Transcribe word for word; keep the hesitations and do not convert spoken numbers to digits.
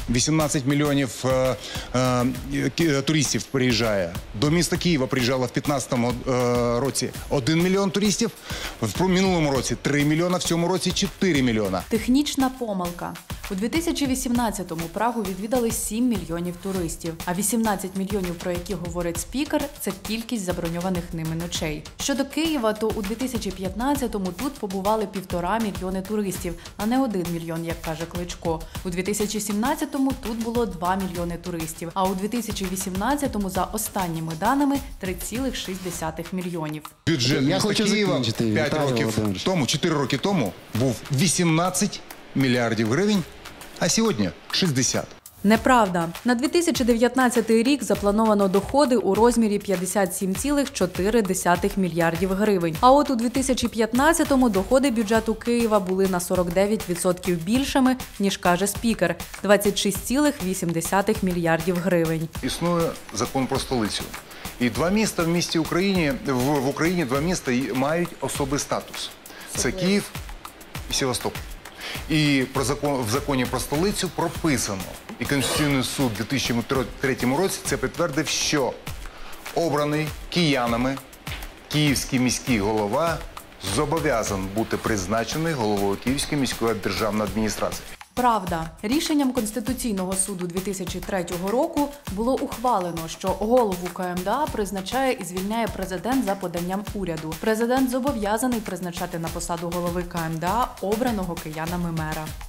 вісімнадцять мільйонів е, е, туристів приїжджає. До міста Києва приїжджало в п'ятнадцятому е, році один мільйон туристів, в минулому році три мільйона, в цьому році чотири мільйона. Технічна помилка. У дві тисячі вісімнадцятому Прагу відвідали сім мільйонів туристів, а вісімнадцять мільйонів, про які говорить спікер, це кількість заброньованих ними ночей. Щодо Києва, то у дві тисячі п'ятнадцятому тут побували півтора мільйони туристів, а не один мільйон, як каже Кличко. У дві тисячі сімнадцятому тут було два мільйони туристів, а у дві тисячі вісімнадцятому, за останніми даними, три цілих шість десятих мільйонів. Бюджет Я міста хочу Києва закінчити, п'ять Віталій років Володимирович. тому, чотири роки тому був вісімнадцять мільярдів гривень, а сьогодні шістдесят. Неправда. На дві тисячі дев'ятнадцятий рік заплановано доходи у розмірі п'ятдесят сім цілих чотири десятих мільярдів гривень. А от у дві тисячі п'ятнадцятому доходи бюджету Києва були на сорок дев'ять відсотків більшими, ніж каже спікер – двадцять шість цілих вісім десятих мільярдів гривень. Існує закон про столицю. І два міста в місті Україні, в, в Україні два міста мають особий статус. Це Київ і Севастополь. І про закон, в законі про столицю прописано, і Конституційний суд у дві тисячі третьому році це підтвердив, що обраний киянами київський міський голова зобов'язаний бути призначений головою Київської міської державної адміністрації. Правда. Рішенням Конституційного суду дві тисячі третього року було ухвалено, що голову КМДА призначає і звільняє президент за поданням уряду. Президент зобов'язаний призначати на посаду голови КМДА обраного киянами мера.